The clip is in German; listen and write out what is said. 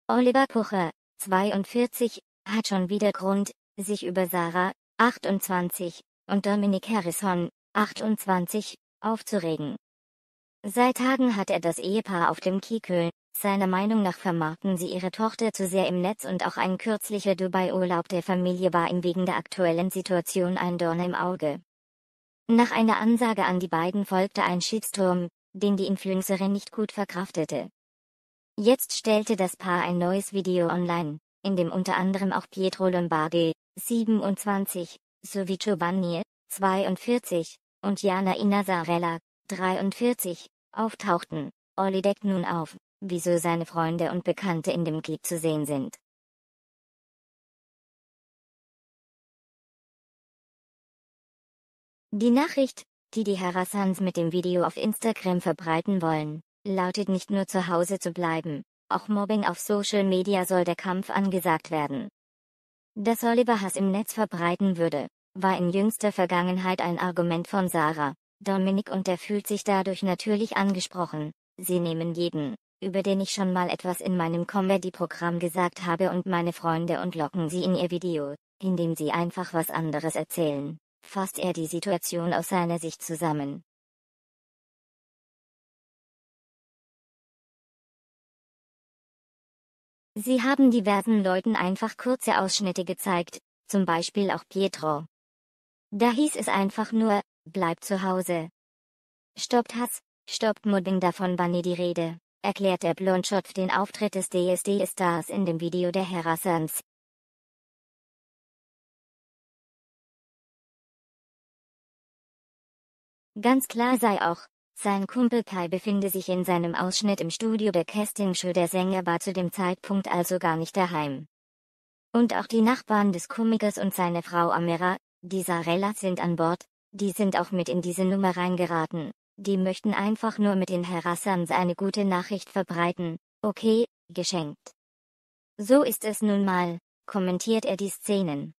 Oliver Pucher, 42, hat schon wieder Grund, sich über Sarah, 28, und Dominic Harrison, 28, aufzuregen. Seit Tagen hat er das Ehepaar auf dem Kiekel. Seiner Meinung nach vermarkten sie ihre Tochter zu sehr im Netz und auch ein kürzlicher Dubai-Urlaub der Familie war ihm wegen der aktuellen Situation ein Dorn im Auge. Nach einer Ansage an die beiden folgte ein Shitstorm, den die Influencerin nicht gut verkraftete. Jetzt stellte das Paar ein neues Video online, in dem unter anderem auch Pietro Lombardi, 27, sowie Giovanni, 42, und Jana Inazarella, 43, auftauchten. Olli deckt nun auf, wieso seine Freunde und Bekannte in dem Clip zu sehen sind. Die Nachricht, die die Harasans mit dem Video auf Instagram verbreiten wollen, lautet nicht nur zu Hause zu bleiben, auch Mobbing auf Social Media soll der Kampf angesagt werden. Dass Oliver Hass im Netz verbreiten würde, war in jüngster Vergangenheit ein Argument von Sarah, Dominic, und er fühlt sich dadurch natürlich angesprochen. Sie nehmen jeden, über den ich schon mal etwas in meinem Comedy-Programm gesagt habe, und meine Freunde, und locken sie in ihr Video, indem sie einfach was anderes erzählen, fasst er die Situation aus seiner Sicht zusammen. Sie haben diversen Leuten einfach kurze Ausschnitte gezeigt, zum Beispiel auch Pietro. Da hieß es einfach nur, bleib zu Hause. Stoppt Hass, stoppt Mobbing, davon war nie die Rede, erklärt der Blondschopf den Auftritt des DSD-Stars in dem Video der Harasans. Ganz klar sei auch, sein Kumpel Kai befinde sich in seinem Ausschnitt im Studio der Castingshow. Der Sänger war zu dem Zeitpunkt also gar nicht daheim. Und auch die Nachbarn des Komikers und seine Frau Amira, die Sarella, sind an Bord, die sind auch mit in diese Nummer reingeraten. Die möchten einfach nur mit den Harasans eine gute Nachricht verbreiten. Okay, geschenkt. So ist es nun mal, kommentiert er die Szenen.